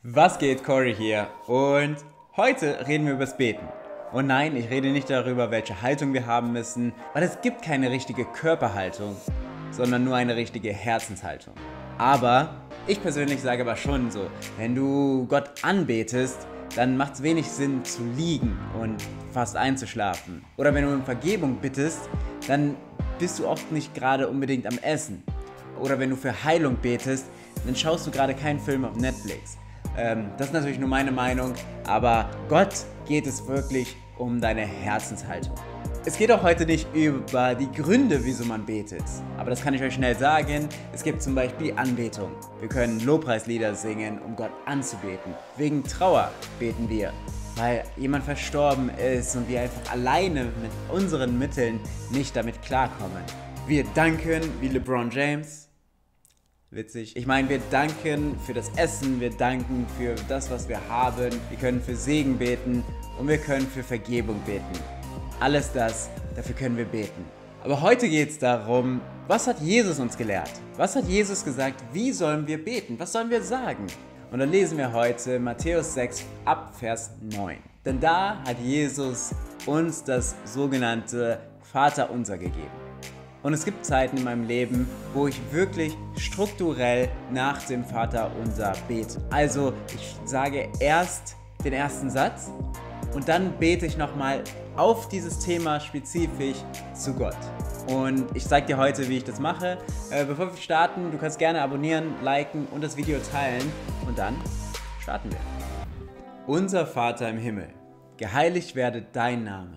Was geht, Cory hier und heute reden wir übers Beten. Und nein, ich rede nicht darüber, welche Haltung wir haben müssen, weil es gibt keine richtige Körperhaltung, sondern nur eine richtige Herzenshaltung. Aber ich persönlich sage aber schon so, wenn du Gott anbetest, dann macht es wenig Sinn zu liegen und fast einzuschlafen. Oder wenn du um Vergebung bittest, dann bist du oft nicht gerade unbedingt am Essen. Oder wenn du für Heilung betest, dann schaust du gerade keinen Film auf Netflix. Das ist natürlich nur meine Meinung, aber Gott geht es wirklich um deine Herzenshaltung. Es geht auch heute nicht über die Gründe, wieso man betet, aber das kann ich euch schnell sagen. Es gibt zum Beispiel Anbetung. Wir können Lobpreislieder singen, um Gott anzubeten. Wegen Trauer beten wir, weil jemand verstorben ist und wir einfach alleine mit unseren Mitteln nicht damit klarkommen. Wir danken wie LeBron James. Witzig. Ich meine, wir danken für das Essen, wir danken für das, was wir haben, wir können für Segen beten und wir können für Vergebung beten. Alles das, dafür können wir beten. Aber heute geht es darum, was hat Jesus uns gelehrt? Was hat Jesus gesagt? Wie sollen wir beten? Was sollen wir sagen? Und dann lesen wir heute Matthäus 6 ab Vers 9. Denn da hat Jesus uns das sogenannte Vaterunser gegeben. Und es gibt Zeiten in meinem Leben, wo ich wirklich strukturell nach dem Vaterunser bete. Also ich sage erst den ersten Satz und dann bete ich nochmal auf dieses Thema spezifisch zu Gott. Und ich zeige dir heute, wie ich das mache. Bevor wir starten, du kannst gerne abonnieren, liken und das Video teilen. Und dann starten wir. Unser Vater im Himmel, geheiligt werde dein Name.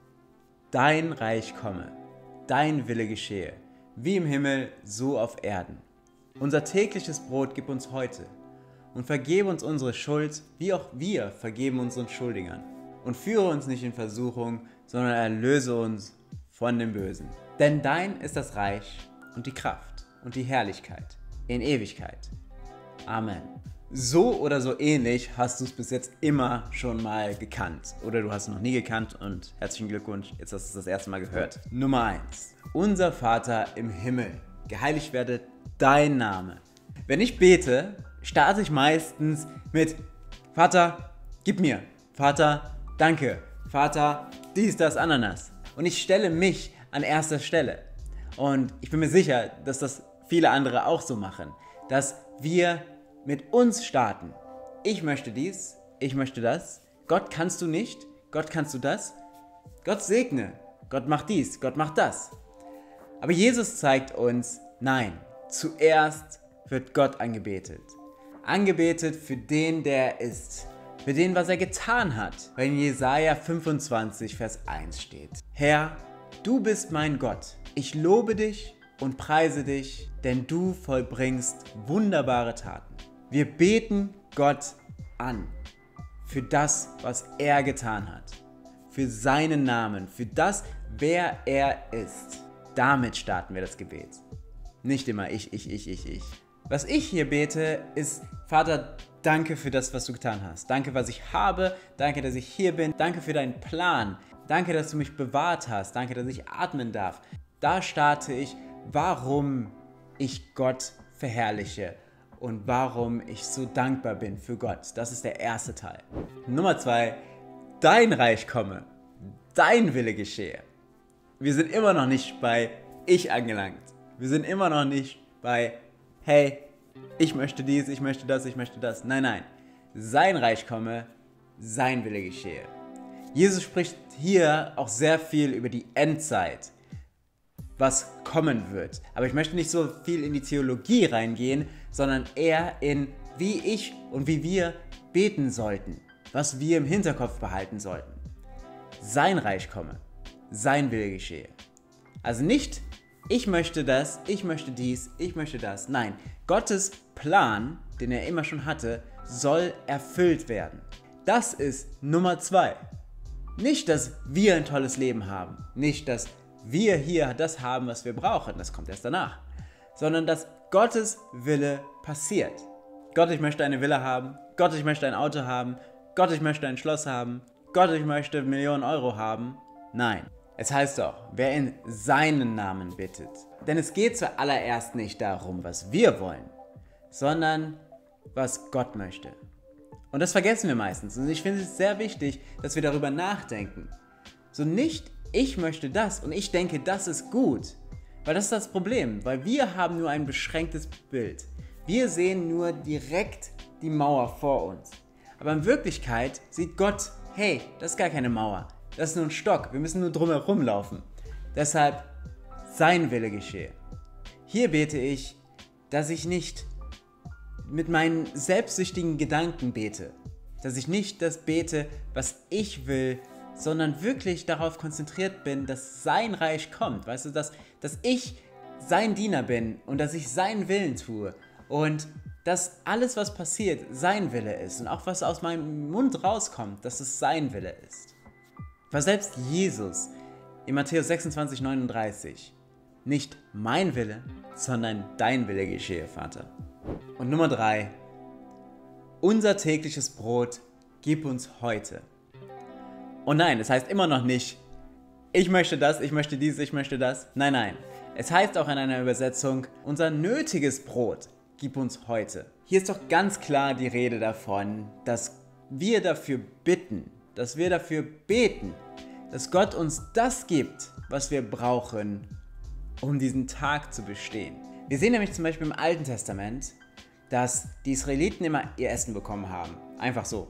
Dein Reich komme. Dein Wille geschehe, wie im Himmel, so auf Erden. Unser tägliches Brot gib uns heute und vergebe uns unsere Schuld, wie auch wir vergeben unseren Schuldigern. Und führe uns nicht in Versuchung, sondern erlöse uns von dem Bösen. Denn dein ist das Reich und die Kraft und die Herrlichkeit in Ewigkeit. Amen. So oder so ähnlich hast du es bis jetzt immer schon mal gekannt. Oder du hast es noch nie gekannt und herzlichen Glückwunsch, jetzt hast du es das erste Mal gehört. Nummer 1. Unser Vater im Himmel, geheiligt werde dein Name. Wenn ich bete, starte ich meistens mit Vater, gib mir. Vater, danke. Vater, dies, das, Ananas. Und ich stelle mich an erster Stelle. Und ich bin mir sicher, dass das viele andere auch so machen. Dass wir mit uns starten. Ich möchte dies, ich möchte das. Gott kannst du nicht, Gott kannst du das. Gott segne, Gott macht dies, Gott macht das. Aber Jesus zeigt uns, nein, zuerst wird Gott angebetet. Angebetet für den, der er ist. Für den, was er getan hat. Weil in Jesaja 25, Vers 1 steht: Herr, du bist mein Gott. Ich lobe dich und preise dich, denn du vollbringst wunderbare Taten. Wir beten Gott an für das, was er getan hat, für seinen Namen, für das, wer er ist. Damit starten wir das Gebet. Nicht immer ich. Was ich hier bete, ist: Vater, danke für das, was du getan hast. Danke, was ich habe. Danke, dass ich hier bin. Danke für deinen Plan. Danke, dass du mich bewahrt hast. Danke, dass ich atmen darf. Da starte ich, warum ich Gott verherrliche. Und warum ich so dankbar bin für Gott. Das ist der erste Teil. Nummer 2, dein Reich komme, dein Wille geschehe. Wir sind immer noch nicht bei ich angelangt. Wir sind immer noch nicht bei hey, ich möchte dies, ich möchte das, ich möchte das. Nein, nein. Sein Reich komme, sein Wille geschehe. Jesus spricht hier auch sehr viel über die Endzeit, was kommen wird. Aber ich möchte nicht so viel in die Theologie reingehen, sondern eher in, wie ich und wie wir beten sollten, was wir im Hinterkopf behalten sollten. Sein Reich komme, sein Wille geschehe. Also nicht, ich möchte das, ich möchte dies, ich möchte das. Nein, Gottes Plan, den er immer schon hatte, soll erfüllt werden. Das ist Nummer 2. Nicht, dass wir ein tolles Leben haben, nicht, dass wir hier das haben, was wir brauchen, das kommt erst danach, sondern dass Gottes Wille passiert. Gott, ich möchte eine Villa haben. Gott, ich möchte ein Auto haben. Gott, ich möchte ein Schloss haben. Gott, ich möchte Millionen Euro haben. Nein, es heißt doch, wer in seinen Namen bittet. Denn es geht zuallererst nicht darum, was wir wollen, sondern was Gott möchte. Und das vergessen wir meistens. Und ich finde es sehr wichtig, dass wir darüber nachdenken. So nicht, ich möchte das und ich denke, das ist gut. Weil das ist das Problem, weil wir haben nur ein beschränktes Bild. Wir sehen nur direkt die Mauer vor uns. Aber in Wirklichkeit sieht Gott, hey, das ist gar keine Mauer. Das ist nur ein Stock, wir müssen nur drumherum laufen. Deshalb, sein Wille geschehe. Hier bete ich, dass ich nicht mit meinen selbstsüchtigen Gedanken bete. Dass ich nicht das bete, was ich will, sondern wirklich darauf konzentriert bin, dass sein Reich kommt. Weißt du, dass ich sein Diener bin und dass ich seinen Willen tue. Und dass alles, was passiert, sein Wille ist. Und auch was aus meinem Mund rauskommt, dass es sein Wille ist. Weil selbst Jesus in Matthäus 26,39 nicht mein Wille, sondern dein Wille geschehe, Vater. Und Nummer 3. Unser tägliches Brot gib uns heute. Und nein, es heißt immer noch nicht, ich möchte das, ich möchte dieses, ich möchte das. Nein, nein. Es heißt auch in einer Übersetzung, unser nötiges Brot gib uns heute. Hier ist doch ganz klar die Rede davon, dass wir dafür bitten, dass wir dafür beten, dass Gott uns das gibt, was wir brauchen, um diesen Tag zu bestehen. Wir sehen nämlich zum Beispiel im Alten Testament, dass die Israeliten immer ihr Essen bekommen haben. Einfach so.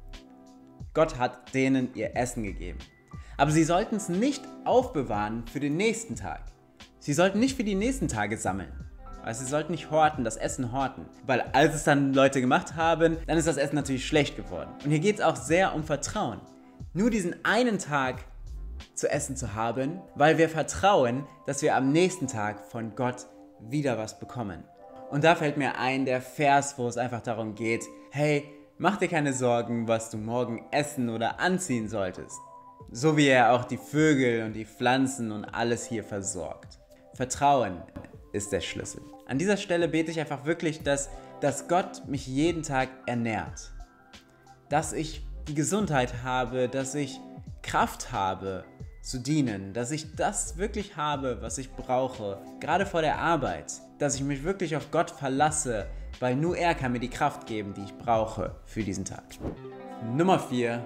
Gott hat denen ihr Essen gegeben. Aber sie sollten es nicht aufbewahren für den nächsten Tag. Sie sollten nicht für die nächsten Tage sammeln. Also sie sollten nicht horten, das Essen horten. Weil als es dann Leute gemacht haben, dann ist das Essen natürlich schlecht geworden. Und hier geht es auch sehr um Vertrauen. Nur diesen einen Tag zu essen zu haben, weil wir vertrauen, dass wir am nächsten Tag von Gott wieder was bekommen. Und da fällt mir ein, der Vers, wo es einfach darum geht, hey, mach dir keine Sorgen, was du morgen essen oder anziehen solltest. So wie er auch die Vögel und die Pflanzen und alles hier versorgt. Vertrauen ist der Schlüssel. An dieser Stelle bete ich einfach wirklich, dass Gott mich jeden Tag ernährt. Dass ich die Gesundheit habe, dass ich Kraft habe zu dienen, dass ich das wirklich habe, was ich brauche, gerade vor der Arbeit, dass ich mich wirklich auf Gott verlasse, weil nur er kann mir die Kraft geben, die ich brauche für diesen Tag. Nummer 4.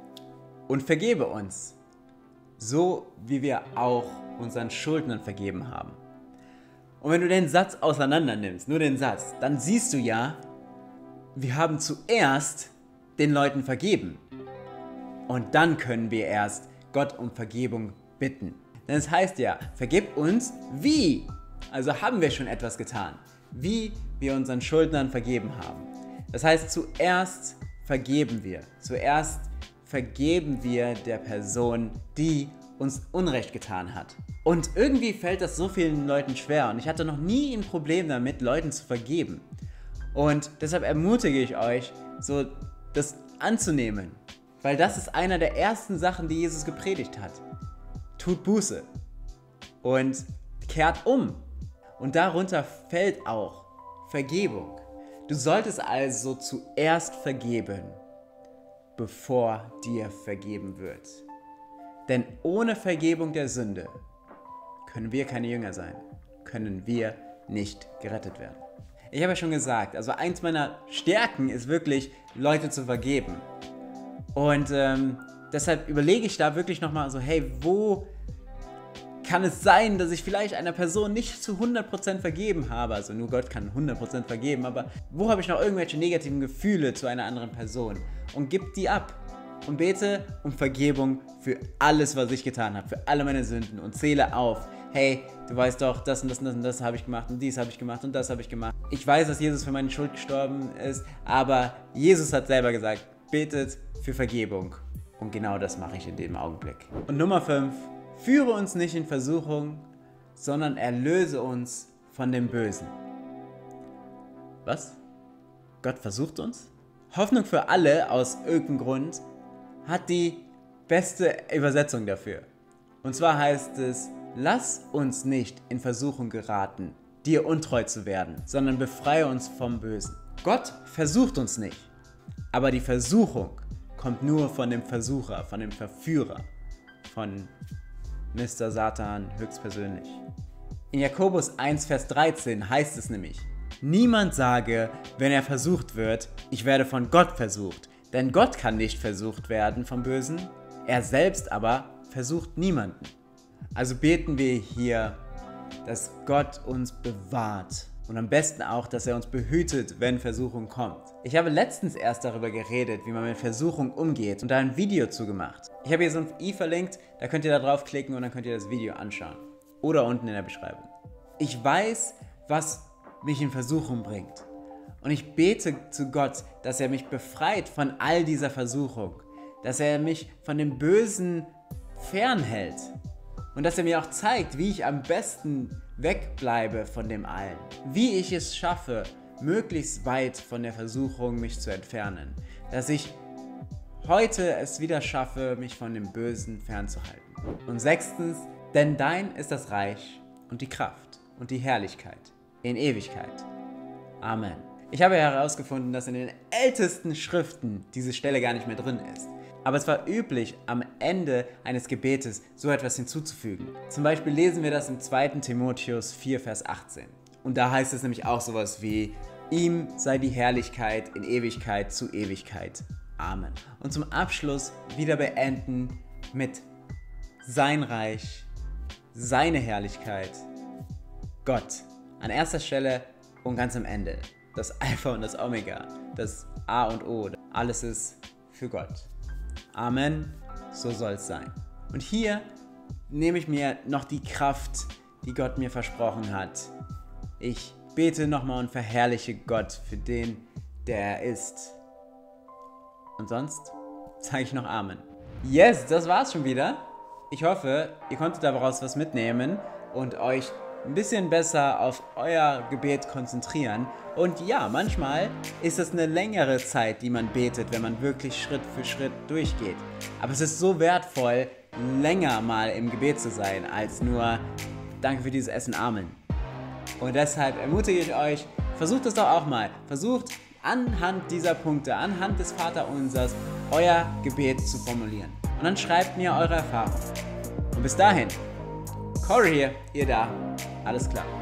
Und vergebe uns, so wie wir auch unseren Schuldnern vergeben haben. Und wenn du den Satz auseinander nimmst, nur den Satz, dann siehst du ja, wir haben zuerst den Leuten vergeben. Und dann können wir erst Gott um Vergebung bitten. Denn es heißt ja, vergib uns wie. Also haben wir schon etwas getan, wie wir unseren Schuldnern vergeben haben. Das heißt, zuerst vergeben wir. Zuerst vergeben wir der Person, die uns Unrecht getan hat. Und irgendwie fällt das so vielen Leuten schwer und ich hatte noch nie ein Problem damit, Leuten zu vergeben. Und deshalb ermutige ich euch, so das anzunehmen, weil das ist einer der ersten Sachen, die Jesus gepredigt hat. Tut Buße und kehrt um. Und darunter fällt auch Vergebung. Du solltest also zuerst vergeben, bevor dir vergeben wird. Denn ohne Vergebung der Sünde können wir keine Jünger sein, können wir nicht gerettet werden. Ich habe ja schon gesagt, also eins meiner Stärken ist wirklich, Leute zu vergeben. Und deshalb überlege ich da wirklich nochmal so, hey, wo kann es sein, dass ich vielleicht einer Person nicht zu 100% vergeben habe? Also nur Gott kann 100% vergeben, aber wo habe ich noch irgendwelche negativen Gefühle zu einer anderen Person? Und gib die ab. Und bete um Vergebung für alles, was ich getan habe, für alle meine Sünden und zähle auf. Hey, du weißt doch, das und das und das und das habe ich gemacht und dies habe ich gemacht und das habe ich gemacht. Ich weiß, dass Jesus für meine Schuld gestorben ist, aber Jesus hat selber gesagt, betet für Vergebung. Und genau das mache ich in dem Augenblick. Und Nummer 5, führe uns nicht in Versuchung, sondern erlöse uns von dem Bösen. Was? Gott versucht uns? Hoffnung für alle aus irgendeinem Grund hat die beste Übersetzung dafür. Und zwar heißt es, lass uns nicht in Versuchung geraten, dir untreu zu werden, sondern befreie uns vom Bösen. Gott versucht uns nicht, aber die Versuchung kommt nur von dem Versucher, von dem Verführer, von Mr. Satan höchstpersönlich. In Jakobus 1, Vers 13 heißt es nämlich, Niemand sage, wenn er versucht wird, ich werde von Gott versucht. Denn Gott kann nicht versucht werden vom Bösen, er selbst aber versucht niemanden. Also beten wir hier, dass Gott uns bewahrt und am besten auch, dass er uns behütet, wenn Versuchung kommt. Ich habe letztens erst darüber geredet, wie man mit Versuchung umgeht und da ein Video zugemacht. Ich habe hier so ein i verlinkt, da könnt ihr da draufklicken und dann könnt ihr das Video anschauen. Oder unten in der Beschreibung. Ich weiß, was mich in Versuchung bringt. Und ich bete zu Gott, dass er mich befreit von all dieser Versuchung. Dass er mich von dem Bösen fernhält. Und dass er mir auch zeigt, wie ich am besten wegbleibe von dem allen. Wie ich es schaffe, möglichst weit von der Versuchung mich zu entfernen. Dass ich heute es wieder schaffe, mich von dem Bösen fernzuhalten. Und 6. Denn dein ist das Reich und die Kraft und die Herrlichkeit in Ewigkeit. Amen. Ich habe herausgefunden, dass in den ältesten Schriften diese Stelle gar nicht mehr drin ist. Aber es war üblich, am Ende eines Gebetes so etwas hinzuzufügen. Zum Beispiel lesen wir das im 2. Timotheus 4, Vers 18. Und da heißt es nämlich auch sowas wie: Ihm sei die Herrlichkeit in Ewigkeit zu Ewigkeit. Amen. Und zum Abschluss wieder beenden mit sein Reich, seine Herrlichkeit, Gott. An erster Stelle und ganz am Ende. Das Alpha und das Omega, das A und O, alles ist für Gott. Amen, so soll es sein. Und hier nehme ich mir noch die Kraft, die Gott mir versprochen hat. Ich bete nochmal und verherrliche Gott für den, der er ist. Und sonst sage ich noch Amen. Yes, das war's schon wieder. Ich hoffe, ihr konntet daraus was mitnehmen und euch ein bisschen besser auf euer Gebet konzentrieren. Und ja, manchmal ist es eine längere Zeit, die man betet, wenn man wirklich Schritt für Schritt durchgeht. Aber es ist so wertvoll, länger mal im Gebet zu sein, als nur Danke für dieses Essen, Amen. Und deshalb ermutige ich euch, versucht es doch auch mal. Versucht anhand dieser Punkte, anhand des Vaterunsers, euer Gebet zu formulieren. Und dann schreibt mir eure Erfahrungen. Und bis dahin, Corey hier, ihr da, alles klar.